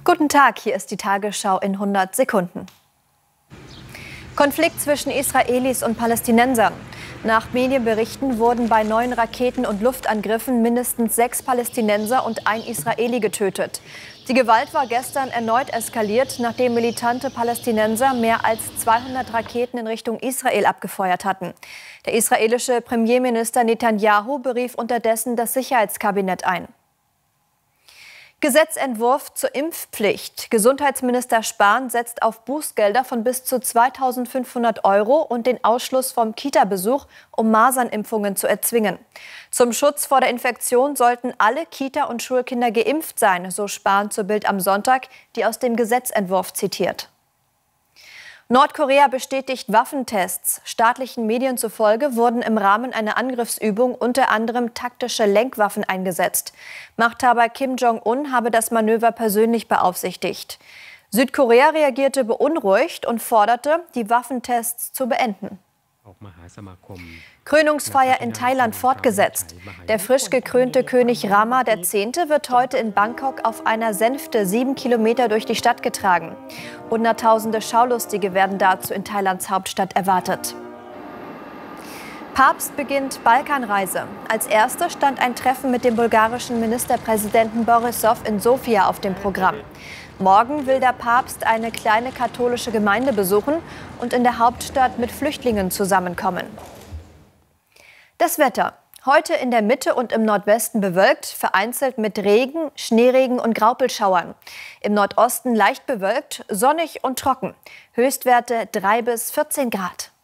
Guten Tag, hier ist die Tagesschau in 100 Sekunden. Konflikt zwischen Israelis und Palästinensern. Nach Medienberichten wurden bei 9 Raketen- und Luftangriffen mindestens 6 Palästinenser und 1 Israeli getötet. Die Gewalt war gestern erneut eskaliert, nachdem militante Palästinenser mehr als 200 Raketen in Richtung Israel abgefeuert hatten. Der israelische Premierminister Netanyahu berief unterdessen das Sicherheitskabinett ein. Gesetzentwurf zur Impfpflicht. Gesundheitsminister Spahn setzt auf Bußgelder von bis zu 2.500 € und den Ausschluss vom Kita-Besuch, um Masernimpfungen zu erzwingen. Zum Schutz vor der Infektion sollten alle Kita- und Schulkinder geimpft sein, so Spahn zur Bild am Sonntag, die aus dem Gesetzentwurf zitiert. Nordkorea bestätigt Waffentests. Staatlichen Medien zufolge wurden im Rahmen einer Angriffsübung unter anderem taktische Lenkwaffen eingesetzt. Machthaber Kim Jong-un habe das Manöver persönlich beaufsichtigt. Südkorea reagierte beunruhigt und forderte, die Waffentests zu beenden. Krönungsfeier in Thailand fortgesetzt. Der frisch gekrönte König Rama X. wird heute in Bangkok auf einer Sänfte 7 Kilometer durch die Stadt getragen. Hunderttausende Schaulustige werden dazu in Thailands Hauptstadt erwartet. Papst beginnt Balkanreise. Als erstes stand ein Treffen mit dem bulgarischen Ministerpräsidenten Borissow in Sofia auf dem Programm. Morgen will der Papst eine kleine katholische Gemeinde besuchen und in der Hauptstadt mit Flüchtlingen zusammenkommen. Das Wetter. Heute in der Mitte und im Nordwesten bewölkt, vereinzelt mit Regen, Schneeregen und Graupelschauern. Im Nordosten leicht bewölkt, sonnig und trocken. Höchstwerte 3 bis 14 Grad.